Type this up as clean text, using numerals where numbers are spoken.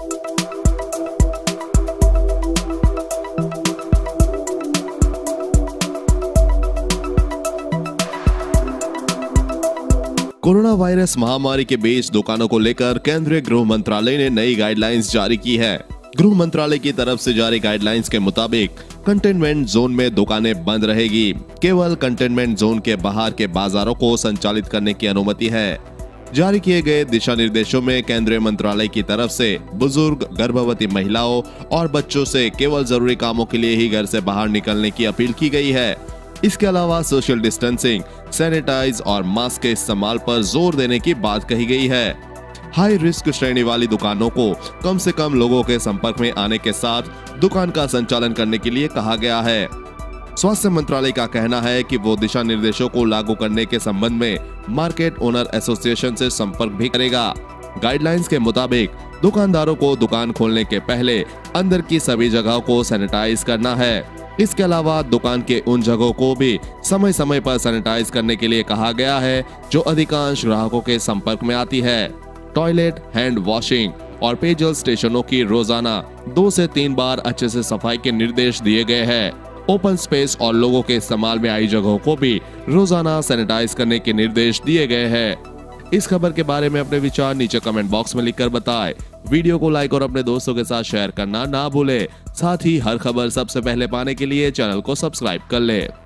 Corona virus महामारी के बीच दुकानों को लेकर केंद्रीय गृह मंत्रालय ने नई गाइडलाइंस जारी की है। गृह मंत्रालय की तरफ से जारी गाइडलाइंस के मुताबिक कंटेनमेंट जोन में दुकानें बंद रहेगी। केवल कंटेनमेंट जोन के बाहर के बाजारों को संचालित करने की अनुमति है। जारी किए गए दिशा निर्देशों में केंद्रीय मंत्रालय की तरफ से बुजुर्ग, गर्भवती महिलाओं और बच्चों से केवल जरूरी कामों के लिए ही घर से बाहर निकलने की अपील की गई है। इसके अलावा सोशल डिस्टेंसिंग, सैनिटाइज और मास्क के इस्तेमाल पर जोर देने की बात कही गई है। हाई रिस्क श्रेणी वाली दुकानों को कम से कम लोगों के संपर्क में आने के साथ दुकान का संचालन करने के लिए कहा गया है। स्वास्थ्य मंत्रालय का कहना है कि वो दिशा निर्देशों को लागू करने के संबंध में मार्केट ओनर एसोसिएशन से संपर्क भी करेगा। गाइडलाइंस के मुताबिक दुकानदारों को दुकान खोलने के पहले अंदर की सभी जगहों को सैनिटाइज करना है। इसके अलावा दुकान के उन जगहों को भी समय समय पर सैनिटाइज करने के लिए कहा गया है जो अधिकांश ग्राहकों के संपर्क में आती है। टॉयलेट, हैंड वॉशिंग और पेयजल स्टेशनों की रोजाना 2 से 3 बार अच्छे से सफाई के निर्देश दिए गए हैं। ओपन स्पेस और लोगों के इस्तेमाल में आई जगहों को भी रोजाना सैनिटाइज करने के निर्देश दिए गए हैं। इस खबर के बारे में अपने विचार नीचे कमेंट बॉक्स में लिखकर बताएं। वीडियो को लाइक और अपने दोस्तों के साथ शेयर करना ना भूलें। साथ ही हर खबर सबसे पहले पाने के लिए चैनल को सब्सक्राइब कर लें।